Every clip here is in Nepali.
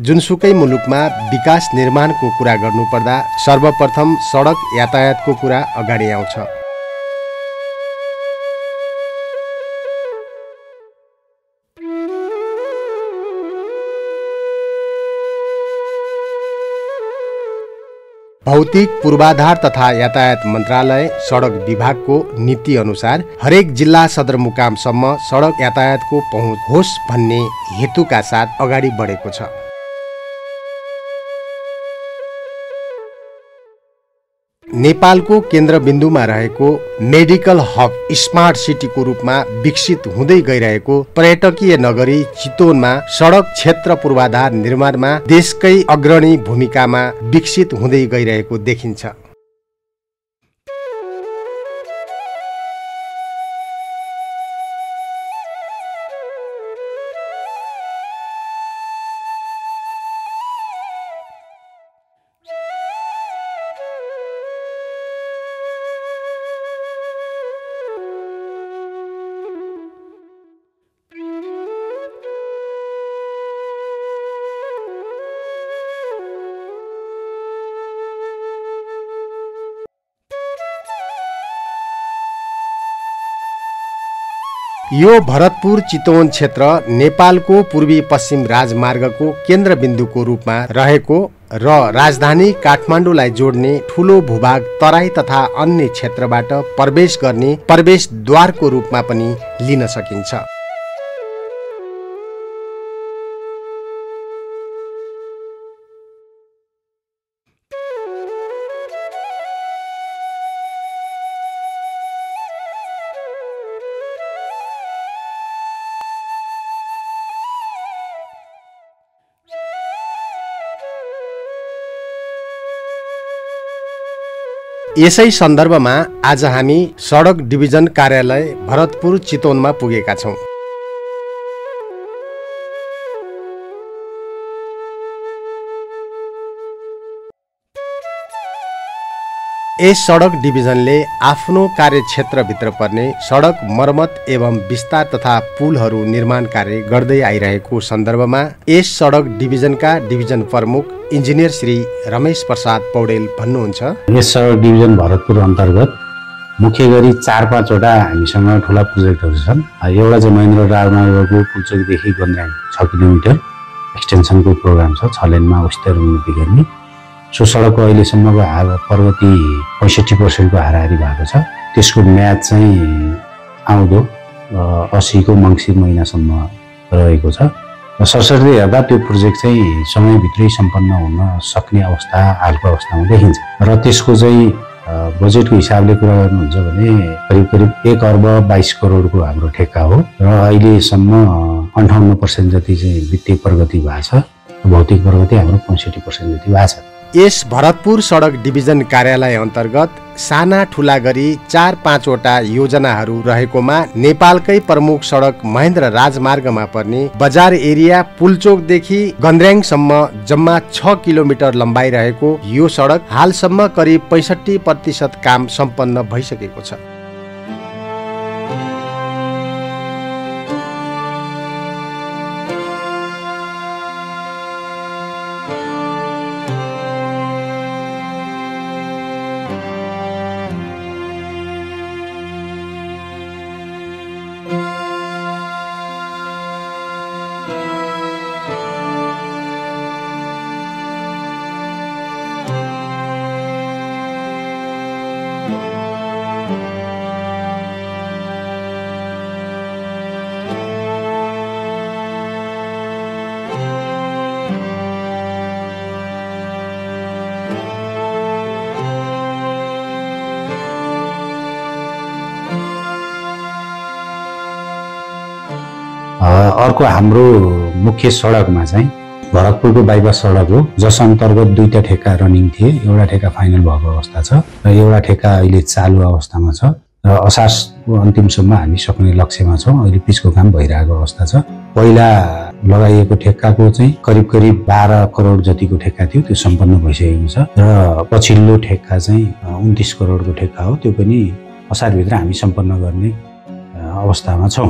जुनसुकै मुलुकमा विकास निर्माणको कुरा गर्नुपर्दा सर्वप्रथम सडक यातायातको कुरा अगाडि आउँछ। भौतिक पूर्वाधार तथा यातायात मन्त्रालय सडक विभागको नीति अनुसार हरेक जिल्ला सदरमुकामसम्म सडक यातायातको पहुँच होस् भन्ने हेतुका साथ अगाडि बढेको छ। नेपालको केन्द्रबिन्दुमा रहेको मेडिकल हब स्मार्ट सिटीको रूपमा विकसित हुँदै गइरहेको पर्यटकीय नगरी चितवनमा सडक क्षेत्र पूर्वाधार निर्माणमा देशकै अग्रणी भूमिकामा विकसित हुँदै गइरहेको देखिन्छ। यो भरतपुर चितवन क्षेत्र नेपालको पूर्वी पश्चिम राजमार्गको केन्द्रबिन्दुको रूपमा रहेको र राजधानी काठमाडौँलाई जोड्ने ठूलो भूभाग तराई तथा अन्य क्षेत्रबाट प्रवेश गर्ने प्रवेशद्वारको रूपमा पनि लिन सकिन्छ। यसै सन्दर्भमा आज हामी सडक डिभिजन कार्यालय भरतपुर चितवनमा पुगेका छौं। यस सडक डिभिजनले आफ्नो कार्यक्षेत्रभित्र पर्ने सडक मर्मत एवं विस्तार तथा पुलहरू निर्माण कार्य गर्दै आइरहेको सन्दर्भमा यस सडक डिभिजनका डिभिजन प्रमुख इन्जिनियर श्री रमेश प्रसाद पौडेल भन्नुहुन्छ। यस सडक डिभिजन भरतपुर अन्तर्गत मुख्य गरी 4-5 वटा हामीसँग ठुला प्रोजेक्टहरू छन्। एउटा चाहिँ महेन्द्र राजमार्गको पुल्चोकदेखि गन्ध्याङ 6 किलोमिटर एक्सटेन्सनको प्रोग्राम छ। 6 लेनमा विस्तार उन्नति गर्ने सो सडकको अहिलेसम्मको प्रगति 65% को हाराहारी भएको छ। त्यसको म्याद चाहिँ आउँदो 80 को मङ्सिर महिनासम्म रहेको छ। र सरसर्ती हेर्दा त्यो प्रोजेक्ट चाहिँ समयभित्रै सम्पन्न हुन सक्ने अवस्था हालको अवस्थामा देखिन्छ। र त्यसको चाहिँ बजेटको हिसाबले कुरा गर्नुहुन्छ भने करिब 1 अर्ब 22 करोडको हाम्रो ठेक्का हो र अहिलेसम्म 58% जति चाहिँ वित्तीय प्रगति भएको छ। भौतिक प्रगति हाम्रो 65% जति भएको छ। यस भरतपुर सडक डिभिजन कार्यालय अन्तर्गत साना ठुला गरी 4-5 वटा योजनाहरू रहेकोमा नेपालकै प्रमुख सडक महेन्द्र राजमार्गमा पर्ने बजार एरिया पुल्चोकदेखि गन्ध्याङसम्म जम्मा 6 किलोमिटर लम्बाइ रहेको यो सडक हालसम्म करिब 65% काम सम्पन्न भइसकेको छ। अर्को हाम्रो मुख्य सडकमा चाहिँ भरतपुरको बाइपास सडक हो, जस अन्तर्गत 2टा ठेक्का रनिङ थिए। एउटा ठेक्का फाइनल भएको अवस्था छ र एउटा ठेक्का अहिले चालु अवस्थामा छ र असारको अन्तिमसम्म हामी सक्ने लक्ष्यमा छौँ। अहिले पिचको काम भइरहेको अवस्था छ। पहिला लगाइएको ठेक्काको चाहिँ करिब 12 करोड जतिको ठेक्का थियो, त्यो सम्पन्न भइसकेको छ र पछिल्लो ठेक्का चाहिँ 29 करोडको ठेक्का हो, त्यो पनि असारभित्र हामी सम्पन्न गर्ने अवस्थामा छौँ।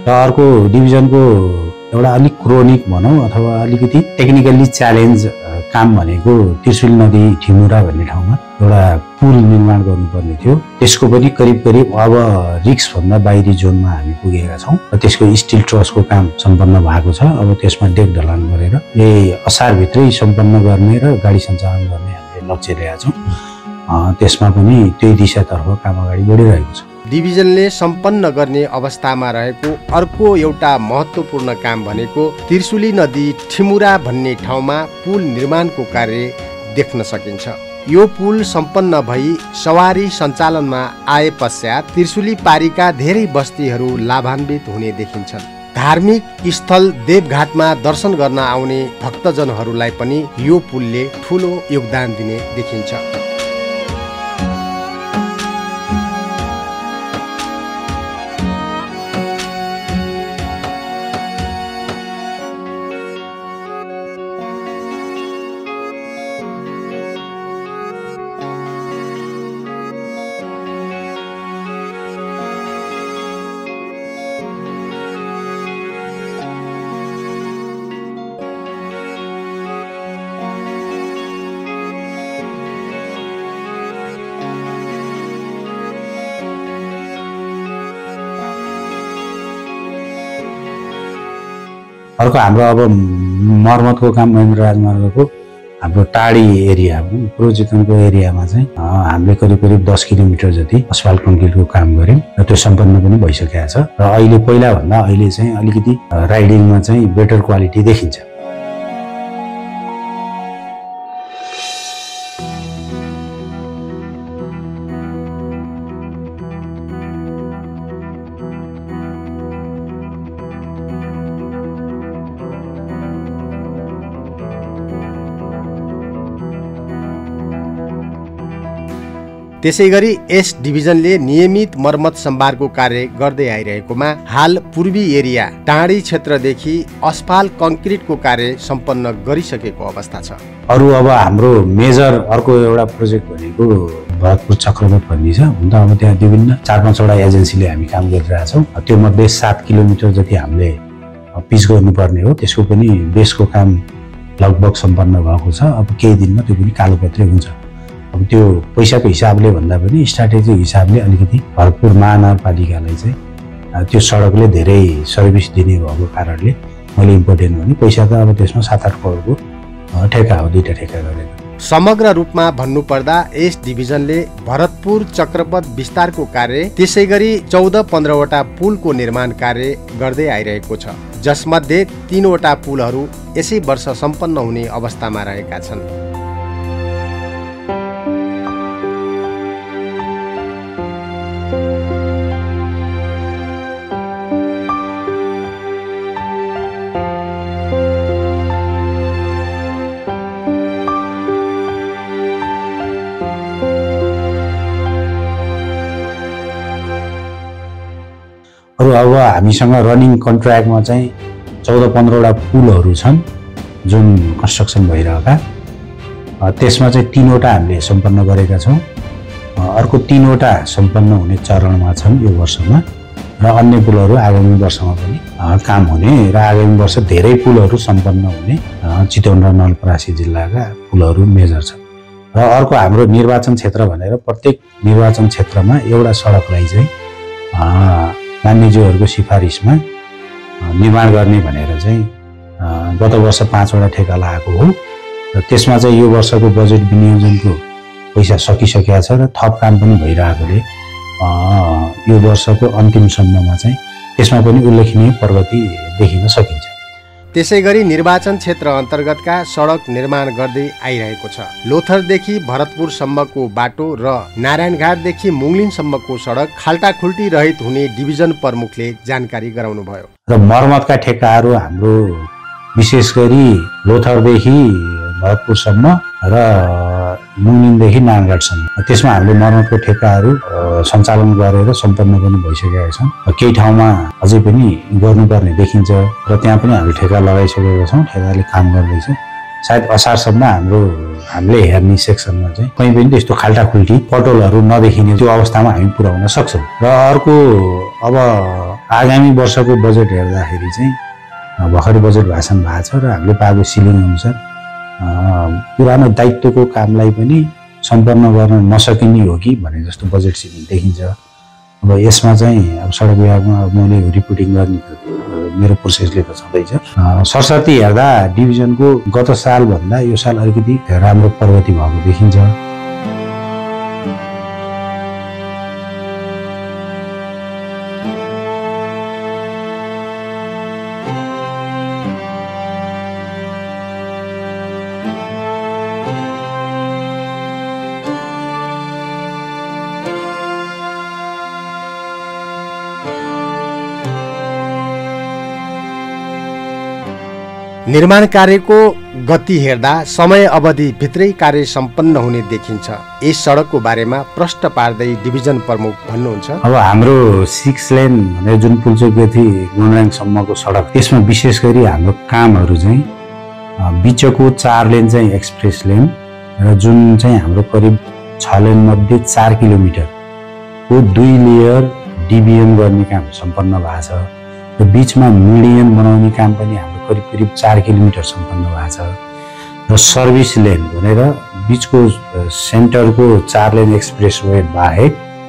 र अर्को डिभिजनको एउटा अलिक क्रोनिक भनौँ अथवा अलिकति टेक्निकल्ली च्यालेन्ज काम भनेको त्रिशुली नदी ठिमुरा भन्ने ठाउँमा एउटा पुल निर्माण गर्नुपर्ने थियो। त्यसको पनि करिब अब रिक्सभन्दा बाहिरी जोनमा हामी पुगेका छौँ र त्यसको स्टिल ट्रसको काम सम्पन्न भएको छ। अब त्यसमा डेक ढलान गरेर यही असारभित्रै सम्पन्न गर्ने र गाडी सञ्चालन गर्ने हामीले लक्ष्य लिएका छौँ। त्यसमा पनि त्यही दिशातर्फ काम अगाडि बढिरहेको छ। डिभिजनले सम्पन्न गर्ने अवस्थामा रहेको अर्को एउटा महत्त्वपूर्ण काम भनेको त्रिशुली नदी ठिमुरा भन्ने ठाउँमा पुल निर्माणको कार्य देख्न सकिन्छ। यो पुल सम्पन्न भई सवारी सञ्चालनमा आए पश्चात त्रिशुली पारीका धेरै बस्तीहरू लाभान्वित हुने देखिन्छन्। धार्मिक स्थल देवघाटमा दर्शन गर्न आउने भक्तजनहरूलाई पनि यो पुलले ठूलो योगदान दिने देखिन्छ। अर्को हाम्रो अब मर्मतको काम महेन्द्र राजमार्गको हाम्रो टाढी एरिया प्रोजेक्टको एरियामा चाहिँ हामीले करिब 10 किलोमिटर जति अस्फाल्ट कङ्क्रिटको काम गऱ्यौँ र त्यो सम्पन्न पनि भइसकेको छ। र अहिले पहिलाभन्दा अहिले चाहिँ अलिकति राइडिङमा चाहिँ बेटर क्वालिटी देखिन्छ। त्यसैगरी एस डिभिजनले नियमित मर्मत सम्भारको कार्य गर्दै आइरहेकोमा हाल पूर्वी एरिया टाढी क्षेत्रदेखि अस्फाल्ट कङ्क्रिटको कार्य सम्पन्न गरिसकेको अवस्था छ। अरू अब हाम्रो मेजर अर्को एउटा प्रोजेक्ट भनेको भरतपुर चक्रवत भन्ने छ। हुन त अब त्यहाँ विभिन्न 4-5वटा एजेन्सीले हामी काम गरिरहेछौँ। त्यो मध्ये 7 किलोमिटर जति हामीले पिच गर्नुपर्ने हो। त्यसको पनि बेसको काम लगभग सम्पन्न भएको छ। अब केही दिनमा त्यो पनि कालोपत्रै हुन्छ। अब त्यो पैसाको हिसाबले भन्दा पनि स्ट्राटेजिक हिसाबले अलिकति भरतपुर महानगरपालिकालाई चाहिँ त्यो सडकले धेरै सर्भिस दिने भएको कारणले मैले इम्पोर्टेन्ट भने पैसा त अब त्यसमा 7-8 करोडको ठेका हो, 2टा ठेका गरेर। समग्र रूपमा भन्नुपर्दा यस डिभिजनले भरतपुर चक्रपथ विस्तारको कार्य त्यसैगरी 14-15वटा पुलको निर्माण कार्य गर्दै आइरहेको छ, जसमध्ये 3वटा पुलहरू यसै वर्ष सम्पन्न हुने अवस्थामा रहेका छन्। अब हामीसँग रनिङ कन्ट्र्याक्टमा चाहिँ 14-15वटा पुलहरू छन् जुन कन्स्ट्रक्सन भइरहेका। त्यसमा चाहिँ 3वटा हामीले सम्पन्न गरेका छौँ। अर्को 3वटा सम्पन्न हुने चरणमा छन् यो वर्षमा र अन्य पुलहरू आगामी वर्षमा पनि काम हुने र आगामी वर्ष धेरै पुलहरू सम्पन्न हुने चितवन र नवलपरासी जिल्लाका पुलहरू मेजर छन्। र अर्को हाम्रो निर्वाचन क्षेत्र भनेर प्रत्येक निर्वाचन क्षेत्रमा एउटा सडकलाई चाहिँ मान्यज्यूहरूको सिफारिसमा निर्माण गर्ने भनेर चाहिँ गत वर्ष 5वटा ठेका लागेको हो। र त्यसमा चाहिँ यो वर्षको बजेट विनियोजनको पैसा सकिसकेको छ र थप काम पनि भइरहेकोले यो वर्षको अन्तिमसम्ममा चाहिँ त्यसमा पनि उल्लेखनीय प्रगति देखिन सकिन्छ। त्यसैगरी निर्वाचन क्षेत्र अन्तर्गतका सडक निर्माण गर्दै आइरहेको छ। लोथरदेखि भरतपुरसम्मको बाटो र नारायणघाटदेखि मुङलिनसम्मको सडक खाल्टाखुल्टी रहित हुने डिभिजन प्रमुखले जानकारी गराउनुभयो। र मर्मतका ठेकाहरू हाम्रो विशेष गरी लोथरदेखि भरतपुरसम्म र मुङलिनदेखि नारायणघाटसम्म त्यसमा हामीले मर्मतको ठेकाहरू सञ्चालन गरेर सम्पन्न पनि भइसकेका छन्। केही ठाउँमा अझै पनि गर्नुपर्ने देखिन्छ र त्यहाँ पनि हामीले ठेका लगाइसकेका छौँ। ठेकाले काम गर्दैछ। सायद असारसम्म हामीले हेर्ने सेक्सनमा चाहिँ कहीँ पनि त्यस्तो खाल्टाखुल्टी पटोलहरू नदेखिने त्यो अवस्थामा हामी पुर्याउन सक्छौँ। र अर्को अब आगामी वर्षको बजेट हेर्दाखेरि चाहिँ भर्खरै बजेट भाषण भएको छ र हामीले पाएको सिलिङ अनुसार पुरानो दायित्वको कामलाई पनि सम्पन्न गर्न नसकिने हो कि भने जस्तो बजेट सिलिङ देखिन्छ। अब यसमा चाहिँ अब सडक विभागमा अब मैले रिपोर्टिङ गर्ने मेरो प्रोसेसले त छँदैछ। सरसर्ती हेर्दा डिभिजनको गत सालभन्दा यो साल अलिकति राम्रो प्रगति भएको देखिन्छ। निर्माण कार्यको गति हेर्दा समय अवधि भित्रै कार्य सम्पन्न हुने देखिन्छ। यस सडकको बारेमा प्रश्न पार्दै डिभिजन प्रमुख भन्नुहुन्छ, अब हाम्रो 6 लेन भने जुन पुल्चोकदेखि गुणराङसम्मको सडक त्यसमा विशेष गरी हाम्रो कामहरू चाहिँ बिचको 4 लेन चाहिँ एक्सप्रेस लेन र जुन चाहिँ हाम्रो करिब 6 लेन मध्ये 4 किलोमिटरको 2 लेयर डिबिएम गर्ने काम सम्पन्न भएको छ र बिचमा मिडियन बनाउने काम पनि हाम्रो करिब 4 किलोमिटर सम्पन्न भएको छ र सर्भिस लेन भनेर बिचको सेन्टरको 4 लेन एक्सप्रेस वे बाहेक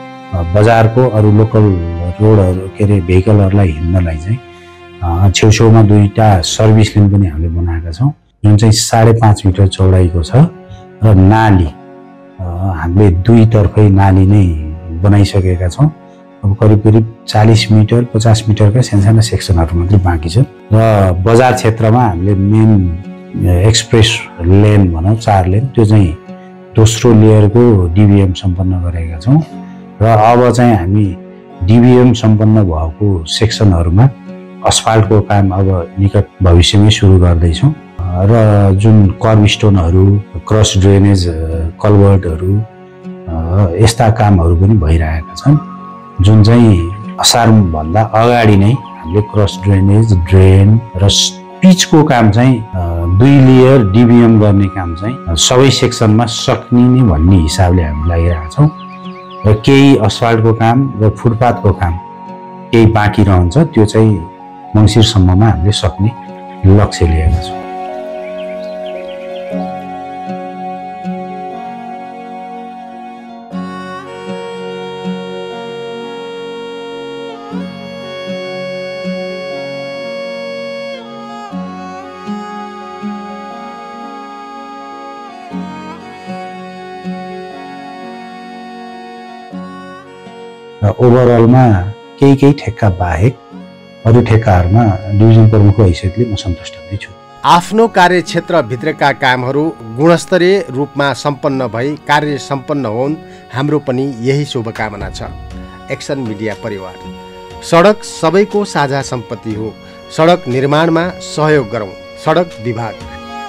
बजारको अरू लोकल रोडहरू के अरे भेहिकलहरूलाई हिँड्नलाई चाहिँ छेउछेउमा 2टा सर्भिस लेन पनि हामीले बनाएका छौँ जुन चाहिँ 5.5 मिटर चौडाइको छ र नाली हामीले 2 तर्फै नाली नै बनाइसकेका छौँ। अब करिब 40 मिटर 50 मिटरका साना सेक्सनहरू मात्रै बाँकी छ र बजार क्षेत्रमा हामीले मेन एक्सप्रेस लेन भनौँ 4 लेन त्यो चाहिँ दोस्रो लेयरको डिबिएम सम्पन्न गरेका छौँ र अब चाहिँ हामी डिबिएम सम्पन्न भएको सेक्सनहरूमा अस्फाल्टको काम अब निकट भविष्यमै सुरु गर्दैछौँ र जुन कर्ब स्टोनहरू क्रस ड्रेनेज कल्भर्टहरू यस्ता कामहरू पनि भइरहेका छन् जुन चाहिँ असारभन्दा अगाडि नै हामीले क्रस ड्रेनेज ड्रेन र पिचको काम चाहिँ 2 लेयर डिबिएम गर्ने काम चाहिँ सबै सेक्सनमा सक्ने नै भन्ने हिसाबले हामी लागिरहेका छौँ र केही अस्फाल्टको काम र फुटपाथको काम केही बाँकी रहन्छ त्यो चाहिँ मङ्सिरसम्ममा हामीले सक्ने लक्ष्य लिएका छौँ। र ओभरअलमा केही ठेक्का बाहेक अरू ठेक्काहरूमा डिभिजन प्रमुखको हैसियतले म सन्तुष्ट नै छु। आफ्नो कार्यक्षेत्रभित्रका कामहरू गुणस्तरीय रूपमा सम्पन्न भई कार्य सम्पन्न हुन् हाम्रो पनि यही शुभकामना छ। एक्सन मिडिया परिवार। सडक सबैको साझा सम्पत्ति हो। सडक निर्माणमा सहयोग गरौँ। सडक विभाग।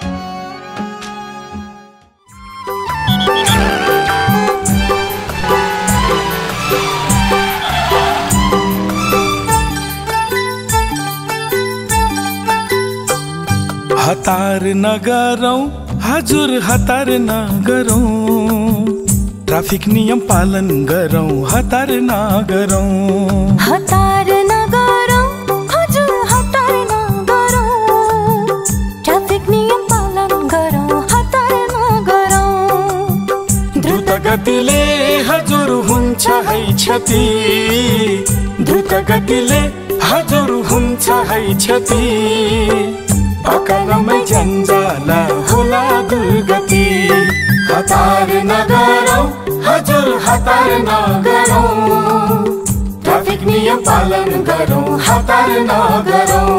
हतार नगरौं हजुर हतार नगरौं ट्राफिक नियम पालन गरौं हतार नगरौं हतार नगरौं हजुर हतार नगरौं ट्राफिक नियम पालन गरौं हतार नगरौं द्रुत गतिले हजुर हुन्छ है क्षति द्रुत गतिले हजुर हुन्छ है क्षति अकालमै जन्जाल होला दुर्गति हतार नगरौं हजुर हतार नगरौं ट्राफिक नियम पालन गरौं हतार नगरौं।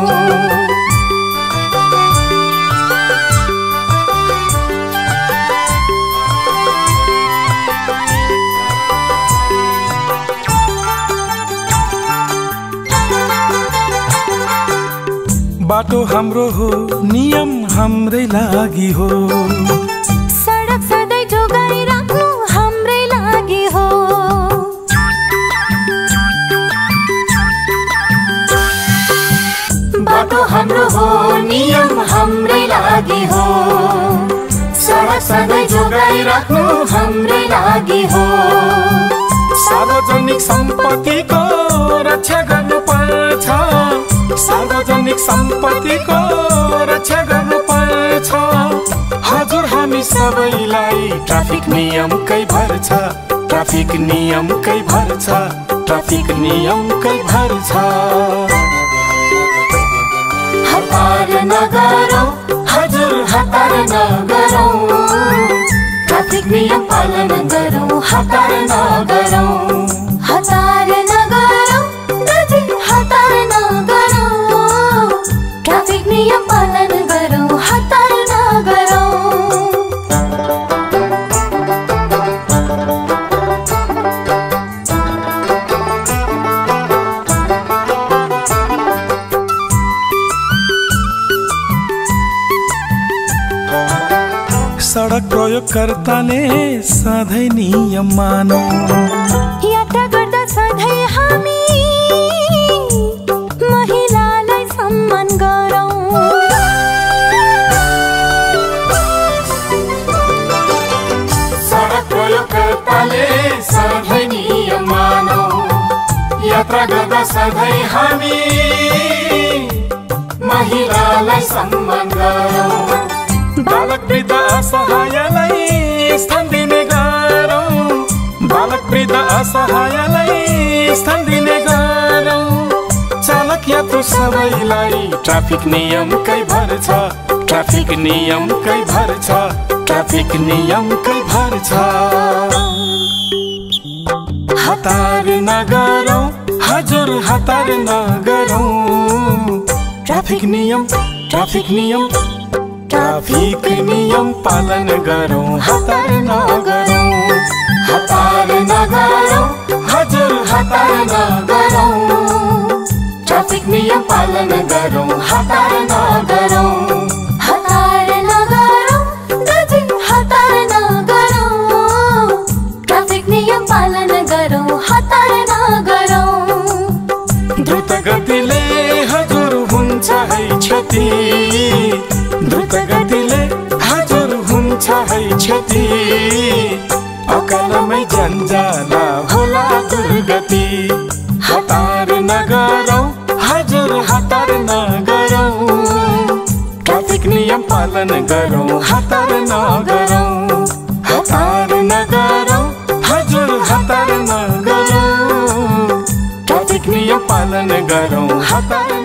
बाटो हाम्रो हो नियम हाम्रै लागि हो सडक सधैँ जोगाई राख्नु हाम्रै लागि हो बाटो हाम्रो हो नियम हाम्रै लागि हो सडक सधैँ जोगाई राख्नु हाम्रै लागि हो सार्वजनिक सम्पत्तिको रक्षा गर्नुपर्छ, सार्वजनिक सम्पत्तिको रक्षा गर्नुपर्छ। हजुर हामी सबैलाई ट्राफिक नियमकै भर छ, ट्राफिक नियमकै भर छ, ट्राफिक नियमकै भर छ। हतार नगरौँ हजुर हतार नगरौँ, ट्राफिक नियम पालन गरौँ हतार नगरौँ। हतार नगरौँ दाजु हतार नगरौँ, ट्राफिक नियम पालन गरौँ हतार नगरौँ। सडक प्रयोगकर्ताले सधैँ नियम मानौ, यात्रा गर्दा सधैँ हामी महिलालाई सम्मान गरौँ। सडक प्रयोगकर्ताले सधैँ नियम मानौ, यात्रा गर्दा सधैँ हामी महिलालाई सम्मान गरौँ। बालक वृद्ध असहायलाई स्थान दिने गरौँ, बालक वृद्ध असहायलाई स्थान दिने गरौँ। चालक यात्रु सबैलाई ट्राफिक नियमकै भर छ, ट्राफिक नियमकै भर छ, ट्राफिक नियमकै भर छ। हतार नगरौँ हजुर हतार नगरौँ, ट्राफिक नियम ट्राफिक नियम ट्राफिक नियम पालन गरौँ हतार नगरौँ। हतार नगरौँ हजुर हतार नगरौँ, ट्राफिक नियम पालन गरौँ हतार नगरौँ। हतार नगरौँ दाजु हतार नगरौँ, ट्राफिक नियम पालन गरौँ हतार नगरौँ। द्रुत गतिले हजुर हुन्छ है क्षति, द्रुत गतिले हजुर हुन्छ है क्षति। अकालमै जन्जाला होला दुर्गति। हतार नगरौँ हजुर हतार नगरौँ, ट्राफिक नियम पालन गरौँ हतार नगरौँ। हतार नगरौँ हजुर हतार नगरौँ, ट्राफिक नियम पालन गरौँ हतार